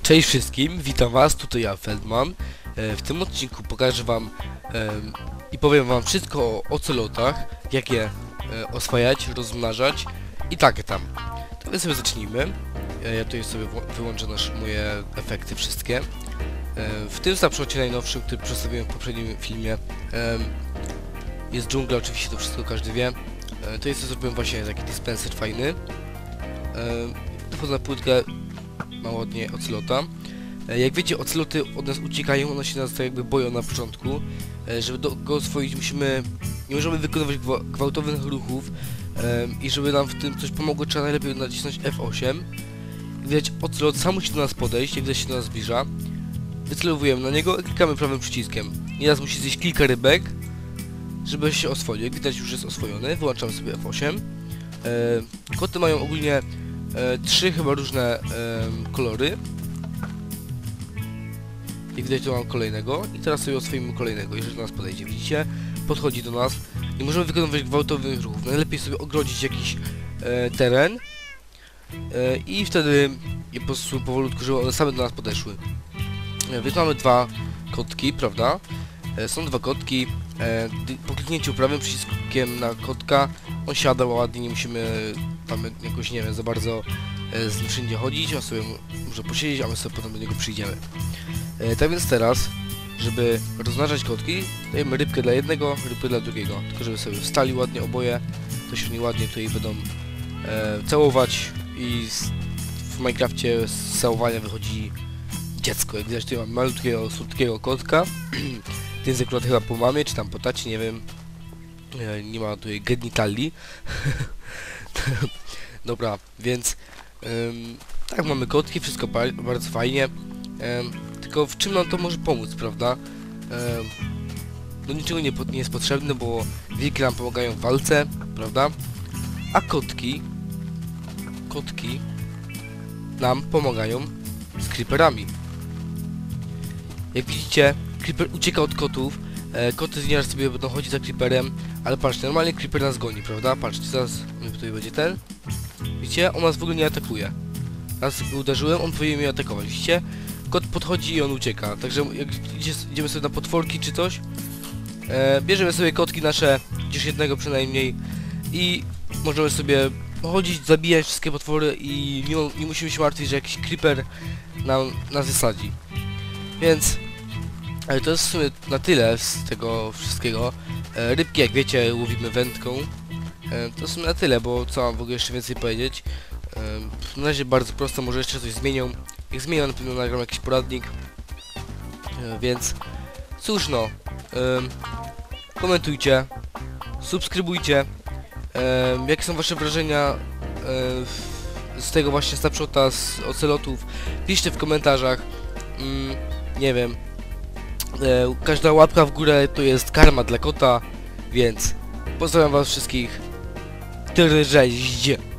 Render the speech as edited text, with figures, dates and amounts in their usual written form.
Cześć wszystkim, witam was, tutaj ja Feldman. W tym odcinku pokażę wam i powiem wam wszystko o ocelotach, jak je oswajać, rozmnażać i takie tam. To więc sobie zacznijmy. Ja tutaj sobie wyłączę moje efekty wszystkie. W tym snapshocie najnowszym, który przedstawiłem w poprzednim filmie, jest dżungla, oczywiście to wszystko każdy wie. To jest, co zrobiłem właśnie taki dispenser fajny. Wchodzę na płytkę, ma ładnie ocelota. Jak wiecie, oceloty od nas uciekają, one się nas tak jakby boją na początku. Żeby go oswoić, nie możemy wykonywać gwałtownych ruchów i żeby nam w tym coś pomogło, trzeba najlepiej nacisnąć F8. Jak widać, ocelot sam musi do nas podejść, jak widać się do nas zbliża. Wycelowujemy na niego i klikamy prawym przyciskiem. Nieraz musi zjeść kilka rybek, żeby się oswoił. Jak widać, już jest oswojony, wyłączamy sobie F8. Koty mają ogólnie trzy chyba różne kolory. Jak widać, tu mam kolejnego i teraz sobie oswoimy kolejnego, jeżeli do nas podejdzie. Widzicie? Podchodzi do nas. Nie możemy wykonywać gwałtownych ruchów. Najlepiej sobie ogrodzić jakiś teren i wtedy po prostu powolutku, żeby one same do nas podeszły. Więc mamy dwa kotki, prawda? Są dwa kotki. Po kliknięciu prawym przyciskiem na kotka on siada ładnie, nie musimy tam jakoś, nie wiem, za bardzo z nim wszędzie chodzić. On sobie może posiedzieć, a my sobie potem do niego przyjdziemy. Tak więc teraz, żeby rozmnażać kotki, dajemy rybkę dla jednego, rybkę dla drugiego. Tylko żeby sobie wstali ładnie oboje, to się oni ładnie tutaj będą całować i w Minecrafcie z całowania wychodzi dziecko. Jak widać, tutaj mam malutkiego, słodkiego kotka. Ten jest akurat chyba po mamie, czy tam po tacie, nie wiem. Nie ma tutaj genitali. Dobra, więc tak, mamy kotki, wszystko bardzo fajnie. Tylko w czym nam to może pomóc, prawda? Do niczego nie jest potrzebne, bo wilki nam pomagają w walce, prawda? A kotki nam pomagają z creeperami. Jak widzicie, creeper ucieka od kotów. Koty nieraz sobie będą chodzić za creeperem, ale patrzcie, normalnie creeper nas goni, prawda? Patrzcie, zaraz tutaj będzie ten. Widzicie? On nas w ogóle nie atakuje. Raz uderzyłem, on powinien mnie atakować, widzicie? Kot podchodzi i on ucieka, także jak idziemy sobie na potworki czy coś, bierzemy sobie kotki nasze, gdzieś jednego przynajmniej, i możemy sobie chodzić, zabijać wszystkie potwory i nie musimy się martwić, że jakiś creeper nas wysadzi. Więc ale to jest w sumie na tyle z tego wszystkiego. Rybki, jak wiecie, łowimy wędką. To jest w sumie na tyle, bo co mam w ogóle jeszcze więcej powiedzieć. Na razie bardzo prosto, może jeszcze coś zmienią. Jak zmienią, na pewno nagram jakiś poradnik. Więc cóż no, komentujcie, subskrybujcie. Jakie są wasze wrażenia z tego właśnie snapshota z ocelotów? Piszcie w komentarzach. Nie wiem. Każda łapka w górę to jest karma dla kota, więc pozdrawiam was wszystkich. Cześć!